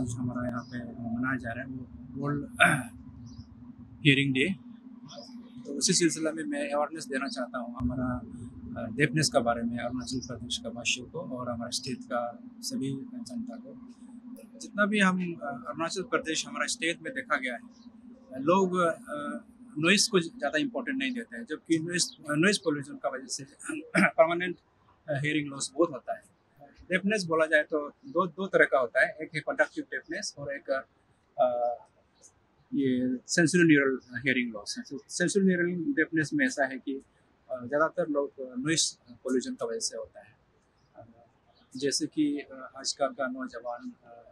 आज हमारा यहाँ पे मनाया जा रहा है वो वर्ल्ड हियरिंग डे। तो उसी सिलसिला में मैं अवेयरनेस देना चाहता हूँ हमारा डेफनेस के बारे में अरुणाचल प्रदेश का वासियों को और हमारे स्टेट का सभी जनता को। जितना भी हम अरुणाचल प्रदेश हमारा स्टेट में देखा गया है, लोग नॉइस को ज़्यादा इम्पोर्टेंट नहीं देते हैं, जबकि नॉइस पोल्यूशन का वजह से परमानेंट हियरिंग लॉस बहुत होता है। डेफनेस बोला जाए तो दो तरह का होता है, एक है कंडक्टिव डेफनेस और एक ये सेंसरी न्यूरल हियरिंग लॉस है। सेंसरी न्यूरल डेफनेस में ऐसा है कि ज़्यादातर लोग नॉइस पोल्यूशन की वजह से होता है। जैसे कि आजकल का नौजवान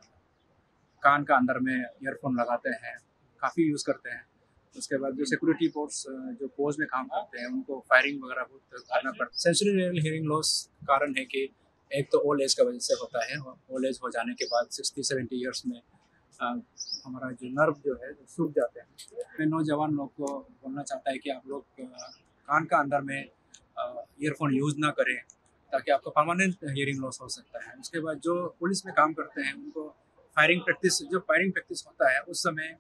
कान का अंदर में ईयरफोन लगाते हैं, काफ़ी यूज़ करते हैं। उसके बाद जो सिक्योरिटी फोर्स जो पोज में काम करते हैं उनको फायरिंग वगैरह बहुत करना पड़ता है। सेंसरी न्यूरल हियरिंग लॉस कारण है कि एक तो ओल्ड एज की वजह से होता है, ओल्ड एज हो जाने के बाद 60-70 ईयर्स में हमारा जो नर्व जो है सूख जाते हैं। मैं नौजवान लोग को बोलना चाहता है कि आप लोग कान का अंदर में ईयरफोन यूज़ ना करें, ताकि आपको परमानेंट हियरिंग लॉस हो सकता है। उसके बाद जो पुलिस में काम करते हैं उनको फायरिंग प्रैक्टिस होता है, उस समय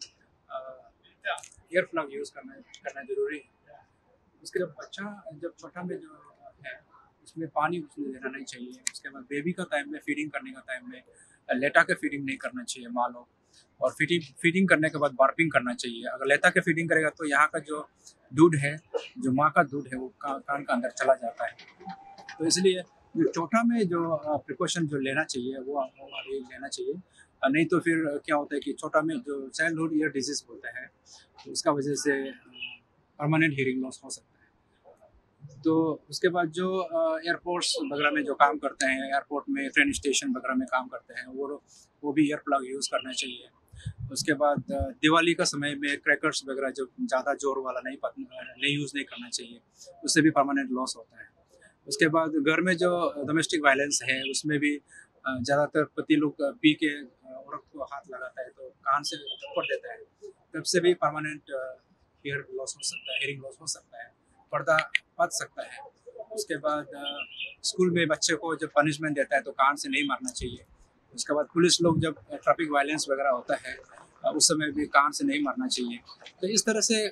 ईयर प्लग यूज़ करना जरूरी है। उसके जब छोटा में जो है उसमें पानी उसमें देना नहीं चाहिए। उसके बाद बेबी का टाइम में फीडिंग करने का टाइम में लेटा के फीडिंग नहीं करना चाहिए माँ लोग, और फीडिंग करने के बाद बार्पिंग करना चाहिए। अगर लेटा के फीडिंग करेगा तो यहाँ का जो दूध है, जो माँ का दूध है, वो कान का अंदर चला जाता है। तो इसलिए जो चौथा में जो प्रिकॉशन जो लेना चाहिए वो अभी लेना चाहिए, नहीं तो फिर क्या होता है कि छोटा में जो चाइल्डहुड ईयर डिजीज बोलते हैं, तो उसका वजह से परमानेंट हियरिंग लॉस हो सकता है। तो उसके बाद जो एयरपोर्ट्स वगैरह में जो काम करते हैं, एयरपोर्ट में ट्रेन स्टेशन वगैरह में काम करते हैं, वो भी ईयर प्लग यूज़ करना चाहिए। उसके बाद दिवाली का समय में क्रैकर्स वगैरह जो ज़्यादा जोर वाला नहीं यूज़ नहीं करना चाहिए, उससे भी परमानेंट लॉस होता है। उसके बाद घर में जो डोमेस्टिक वायलेंस है उसमें भी ज़्यादातर पति लोग पी के औरत को हाथ लगाता है तो कान से थप्पड़ देता है, तब से भी परमानेंट हियरिंग लॉस हो सकता है, हियरिंग लॉस हो सकता है, पर्दा फट सकता है। उसके बाद स्कूल में बच्चे को जब पनिशमेंट देता है तो कान से नहीं मारना चाहिए। उसके बाद पुलिस लोग जब ट्रैफिक वायलेंस वगैरह होता है उस समय भी कान से नहीं मारना चाहिए। तो इस तरह से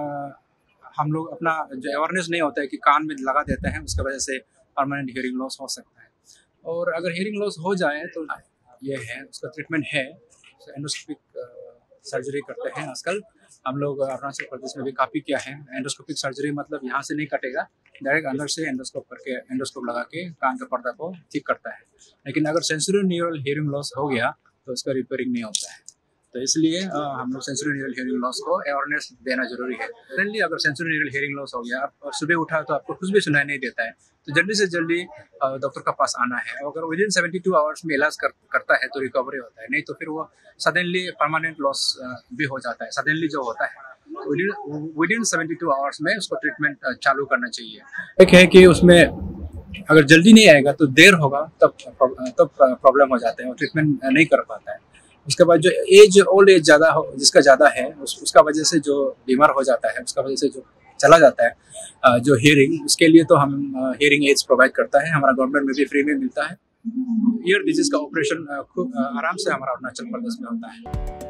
हम लोग अपना जो अवेयरनेस नहीं होता है कि कान में लगा देते हैं, उसकी वजह से परमानेंट हियरिंग लॉस हो सकता है। और अगर हियरिंग लॉस हो जाए तो ये है, उसका ट्रीटमेंट है, एंडोस्कोपिक सर्जरी करते हैं आजकल। हम लोग अरुणाचल प्रदेश में भी काफ़ी किया है। एंडोस्कोपिक सर्जरी मतलब यहाँ से नहीं कटेगा, डायरेक्ट अंदर से एंडोस्कोप लगा के कान का पर्दा को ठीक करता है। लेकिन अगर सेंसरी न्यूरल हियरिंग लॉस हो गया तो उसका रिपेयरिंग नहीं होता है। तो इसलिए हम लोग सेंसरी न्यूरल हियरिंग लॉस को अवेयरनेस देना जरूरी है। सडनली अगर सेंसरी न्यूरल हियरिंग लॉस हो गया, आप सुबह उठा तो आपको कुछ भी सुनाई नहीं देता है, तो जल्दी से जल्दी डॉक्टर का पास आना है। अगर विदिन 72 आवर्स में इलाज करता है तो रिकवरी होता है, नहीं तो फिर वो सडनली परमानेंट लॉस भी हो जाता है। सडनली जो होता है विदिन 72 आवर्स में उसको ट्रीटमेंट चालू करना चाहिए। एक है कि उसमें अगर जल्दी नहीं आएगा तो देर होगा, तब प्रॉब्लम हो जाता है और ट्रीटमेंट नहीं कर पाता है। उसके बाद जो ओल्ड एज जिसका ज़्यादा है उसका वजह से जो बीमार हो जाता है, उसका वजह से जो चला जाता है जो हियरिंग, उसके लिए तो हम हियरिंग एड्स प्रोवाइड करता है, हमारा गवर्नमेंट में भी फ्री में मिलता है। ईयर डिजीज का ऑपरेशन खूब आराम से हमारा अरुणाचल प्रदेश में होता है।